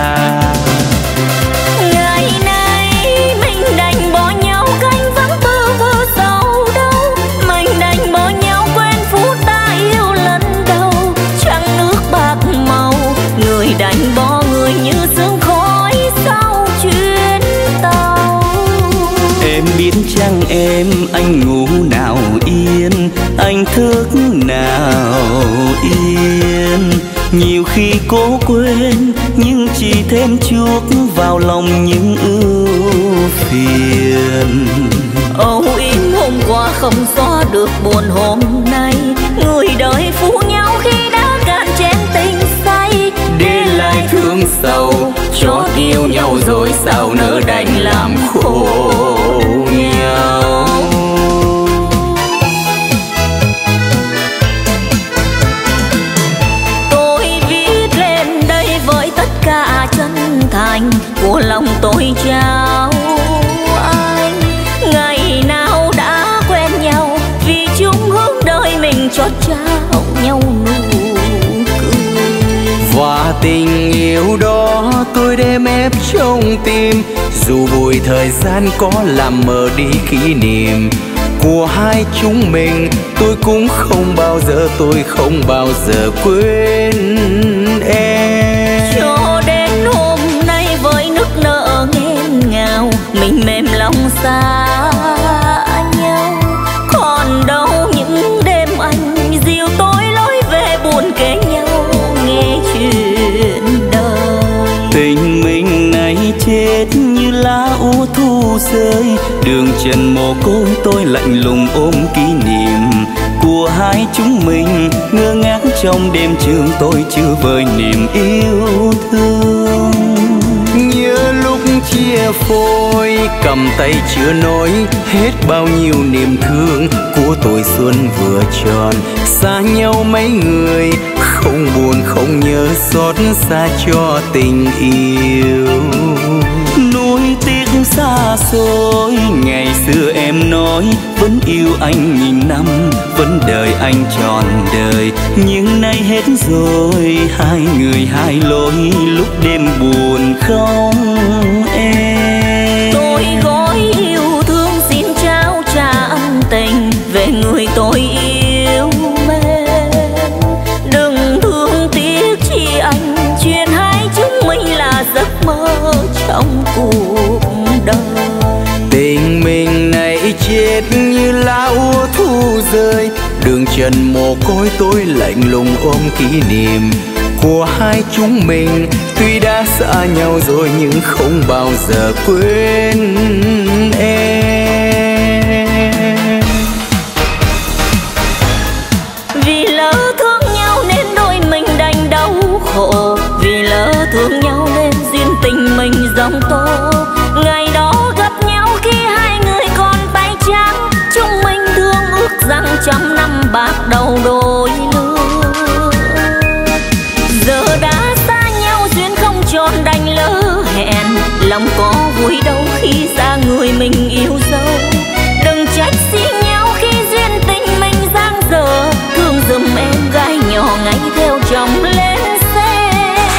Ngày nay mình đành bỏ nhau canh vắng bơ vơ sầu đâu, mình đành bỏ nhau quên phút ta yêu lần đầu. Trăng nước bạc màu, người đành bỏ người như sương khói sau chuyến tàu. Em biết chăng em anh ngủ nào yên, anh thức nào yên. Nhiều khi cố quên nhưng chỉ thêm chuốc vào lòng những ưu phiền. Âu yếm hôm qua không xóa được buồn hôm nay, người đời phũ nhau khi đã cạn chén tình say. Để lại thương sầu, chót yêu nhau rồi sao nỡ đành làm khổ nhau. Tôi viết lên đây với tất cả chân thành của lòng tôi trao anh. Ngày nào đã quen nhau, vì chung hướng đời mình cho trao nhau nụ cười. Và tình yêu đó tôi đem ép trong tim, dù bụi thời gian có làm mờ đi kỷ niệm của hai chúng mình. Tôi cũng không bao giờ, tôi không bao giờ quên em. Cho đến hôm nay với nước nở nghẹn ngào, mình mềm lòng xa nhau. Còn đâu những đêm anh dìu tôi lối về buồn kể nhau nghe chuyện đời. Tình mình này chết như lá úa thu rơi, đường trần mồ côi tôi lạnh lùng ôm kỷ niệm của hai chúng mình. Ngơ ngác trong đêm trường tôi chưa vơi niềm yêu thương. Nhớ lúc chia phôi, cầm tay chưa nói hết bao nhiêu niềm thương của tuổi xuân vừa tròn. Xa nhau mấy người, không buồn không nhớ xót xa cho tình yêu. Nuối tiếc xa xôi, ngày xưa em nói vẫn yêu anh nghìn năm, vẫn đợi anh trọn đời. Nhưng nay hết rồi, hai người hai lối, lúc đêm buồn không em. Tôi gói yêu thương xin trao trả ân tình về người tôi yêu mến. Đừng thương tiếc chi anh, chuyện hai chúng mình là giấc mơ trong cuộc đời. Tình mình này chết như lá úa thu rơi, trần mồ côi tôi lạnh lùng ôm kỷ niệm của hai chúng mình. Tuy đã xa nhau rồi nhưng không bao giờ quên em. Vì lỡ thương nhau nên đôi mình đành đau khổ, vì lỡ thương nhau nên duyên tình mình giông tố. Ngày đó gặp nhau khi hai người còn tay trắng, chúng mình thương ước rằng trăm năm bạc đầu đôi lứa. Giờ đã xa nhau duyên không tròn đành lỡ hẹn, lòng có vui đâu khi xa người mình yêu dấu. Đừng trách xí nhau khi duyên tình mình giang dở, thương giùm em gái nhỏ ngay theo chồng lên xe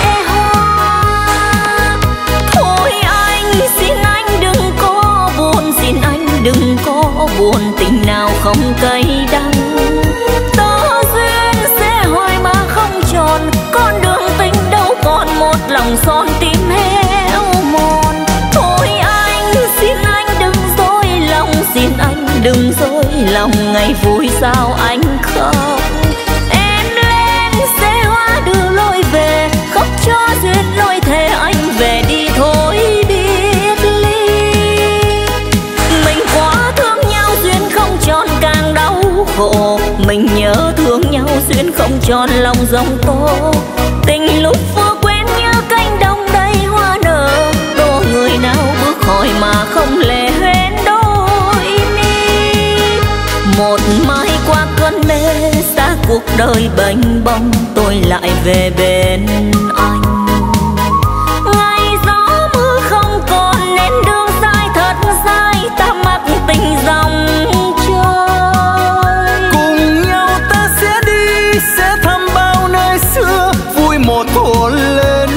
hoa. Thôi anh xin anh đừng có buồn, xin anh đừng có buồn, tình nào không cay đắng. Tớ duyên sẽ hoài mà không tròn, con đường tình đâu còn một lòng son tim héo mòn. Thôi anh xin anh đừng dối lòng, xin anh đừng dối lòng, ngày vui sao anh khóc. Em lên xe hoa đưa lối về, khóc cho duyên lối thề anh về đi thôi biệt ly. Mình quá thương nhau duyên không tròn càng đau khổ, mình nhớ thương nhau duyên không tròn lòng giông tố. Tình lúc vừa quen như cánh đồng đầy hoa nở, đố người nào bước khỏi mà không lệ hoen đôi mi. Một mai qua cơn mê xa cuộc đời bênh bông, tôi lại về bên anh. Ngày gió mưa không còn nên đường dài thật dài, ta mặc tình dòng trôi. Cùng nhau ta sẽ đi, sẽ thăm bao nơi xưa, vui một hồn lên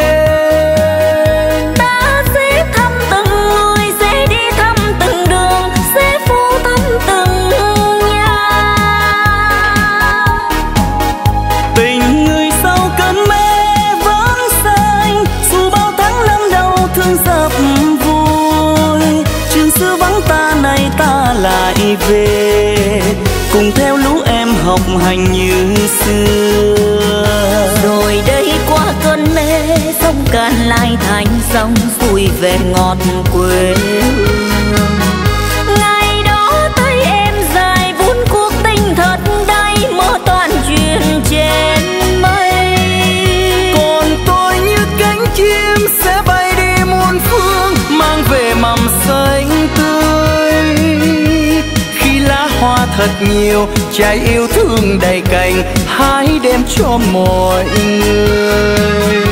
đêm. Ta sẽ thăm từng người, sẽ đi thăm từng đường, sẽ phố thăm từng nhà. Tình người sau cơn mê vẫn xanh, dù bao tháng năm đau thương dập vui. Chuyện xưa vắng ta nay ta lại về, cùng theo lũ em học hành như xưa. Rồi đây qua cơn mê, sông Càn lại thành sông, xuôi về ngọt quê hương. Ngày đó thấy em dài vun cuộc tình thật đầy, mơ toàn chuyện trên mây. Còn tôi như cánh chim sẽ bay đi muôn phương, mang về mầm xanh tươi. Khi lá hoa thật nhiều, trái yêu thương đầy cành, hãy đem cho mọi người.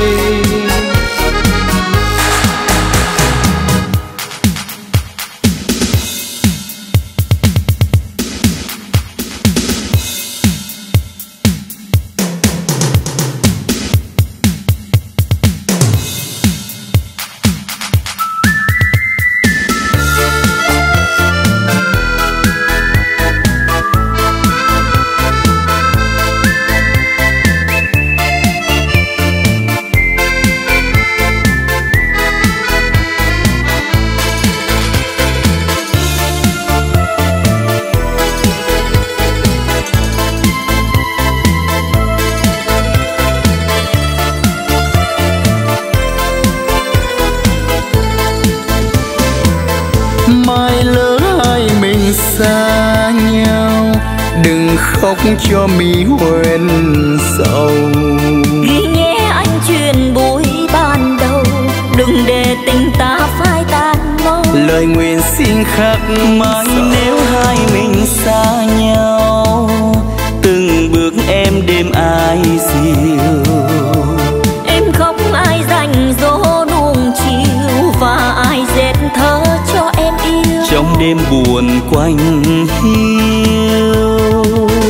Mai lỡ hai mình xa nhau, đừng khóc cho mi hoen sầu. Ghi nhé anh chuyện buổi ban đầu, đừng để tình ta phai tan mau. Lời nguyện xin khắc Mai nếu hai mình xa nhau, từng bước em đêm ai dìu. Em không ai dành dỗ nuông chiều, và ai dệt thơ cho em yêu. Trong đêm buồn quanh hiu,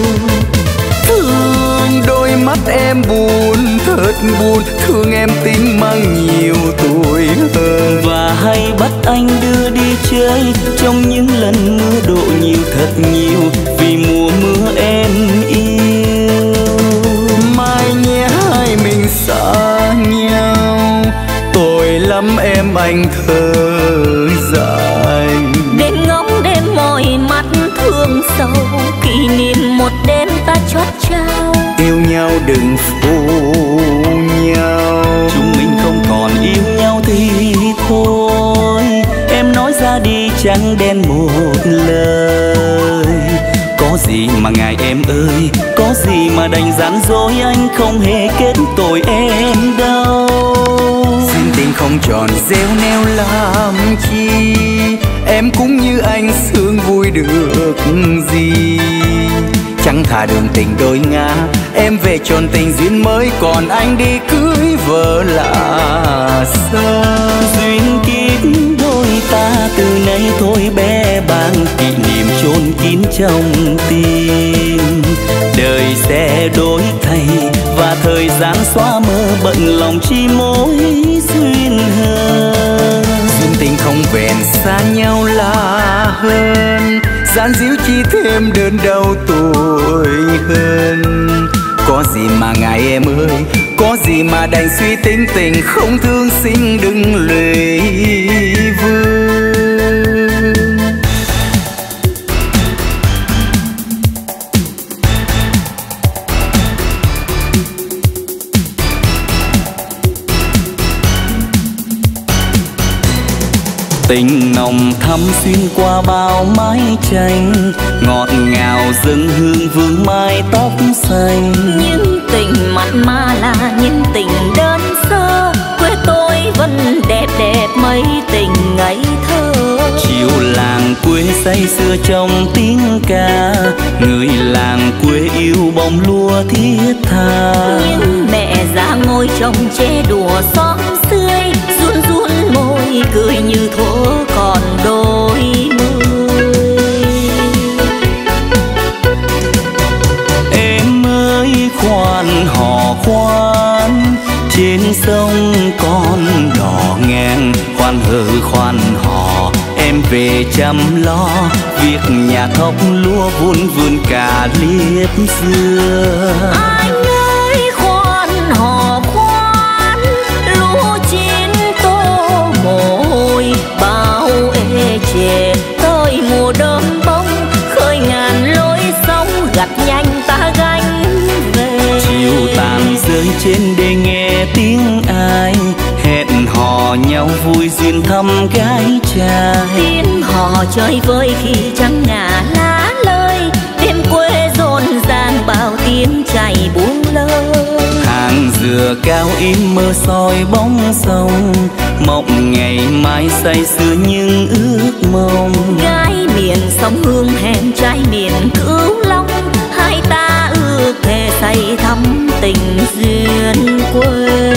thương đôi mắt em buồn thật buồn, thương em tính mang nhiều tuổi hơn. và hay bắt anh đưa đi chơi trong những lần mưa đổ nhiều thật nhiều, vì mùa mưa em yêu. Mai nhé hai mình xa nhau, tội lắm em anh thơ dài. Đêm ngóng đêm mỏi mắt thương sâu, kỷ niệm một đêm ta chót trao. Yêu nhau đừng phụ nhau, chúng mình không còn yêu nhau thì thôi. Em nói ra đi trắng đen một lời. Có gì mà ngại em ơi, có gì mà đành gian dối, anh không hề kết tội em đâu. Xin tình không tròn rêu neo làm chi, em cũng như anh sướng vui được gì. Chẳng thà đường tình đôi ngã, em về tròn tình duyên mới, còn anh đi cưới vợ lạ sao. Duyên kiếp đôi ta từ nay thôi bé bàng, kỷ niệm chôn kín trong tim. Đời sẽ đổi thay và thời gian xóa mơ, bận lòng chi mối duyên hơn. Duyên tình không vẹn xa nhau là hơn, gian díu chi thêm đơn đau tuổi hơn. Có gì mà ngại em ơi, có gì mà đành suy tính tình, không thương xin đừng lụy vương. Tình nồng thắm xuyên qua bao mái tranh, ngọt ngào dâng hương vương mái tóc xanh. Những tình mặn mà là những tình đơn sơ, quê tôi vẫn đẹp đẹp mấy tình ngây thơ. Chiều làng quê say sưa trong tiếng ca, người làng quê yêu bông lúa thiết tha. Những mẹ già ngồi trong che đùa xóm xươi, run run môi cười như thuở còn đôi mươi. Em ơi khoan hò khoan, trên sông con đò ngang, khoan hờ khoan hò em về chăm lo, việc nhà thóc lúa vun vườn cả liếp dưa. Anh ơi khoan hò khoan, lúa chín tô mồ hôi bao ê chề. Tới mùa đơm bông khơi ngàn lối sóng, gặt nhanh ta gánh về. Chiều tàn rơi trên đê nghe tiếng ai, hẹn hò nhau vui duyên thăm gái trai. Tiếng hò chơi vơi khi trăng ngả lá lơi, đêm quê rộn ràng bao tiếng chảy buông lơi. Hàng dừa cao im mơ soi bóng sông, mộng ngày mai say sưa nhưng ước mong. Gái miền sông Hương hẹn trai miền Cửu Long, hai ta ước thề say thắm tình duyên quê.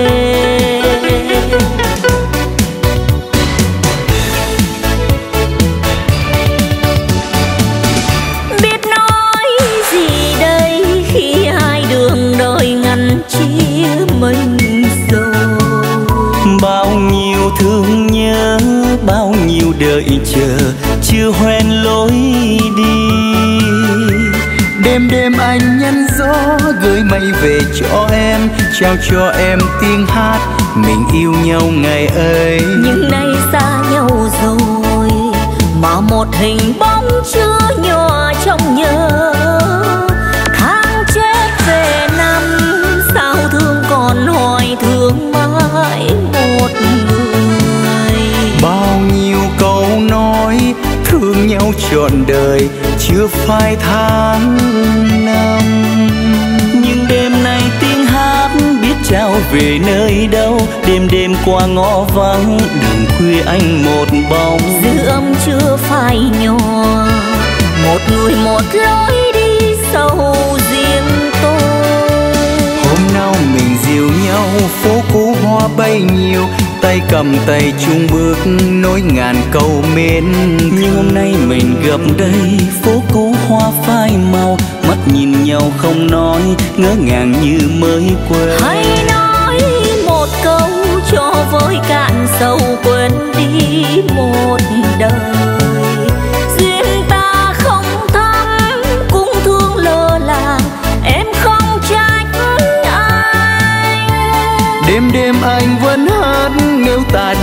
Biết nói gì đây khi hai đường đời ngăn chia mình rồi. Bao nhiêu thương nhớ, bao nhiêu đợi chờ, chưa hoen lối đi. Đêm đêm anh nhăn gió gửi mây về cho em, trao cho em tiếng hát mình yêu nhau ngày ấy. Nhưng nay xa nhau rồi, mà một hình bóng chưa nhỏ trong nhớ. Tháng chết về năm, sao thương còn hoài thương mãi một người. Bao nhiêu câu nói thương nhau trọn đời, chưa phai tháng năm. Nhưng đêm nay tiếng hát biết trao về nơi đâu, đêm đêm qua ngõ vắng đường khuya anh một bóng. Dư âm chưa phai nhỏ, một người một lối đi sâu riêng tôi. Hôm nào mình dìu nhau phố cũ hoa bay nhiều, tay cầm tay chung bước nối ngàn câu mến. Nhưng hôm nay mình gặp đây phố cũ hoa phai màu, mắt nhìn nhau không nói, ngỡ ngàng như mới quen. Hãy nói một câu cho vơi cạn sầu, quên đi một đời. Duyên ta không thắm cũng thương lơ là, em không trách anh. Đêm đêm anh vẫn hát nếu ta đừng quên.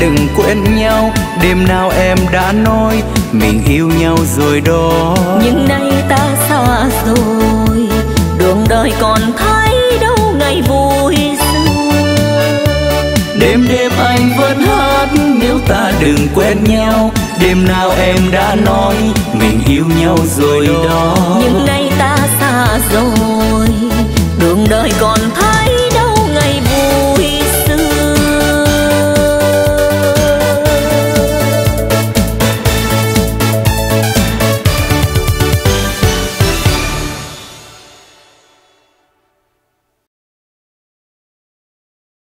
quen nhau. Đêm nào em đã nói mình yêu nhau rồi đó. Nhưng nay ta xa rồi, đường đời còn thấy đâu ngày vui xưa. Đêm đêm anh vẫn hát nếu ta đừng quen nhau. Đêm nào em đã nói mình yêu nhau rồi đó. Nhưng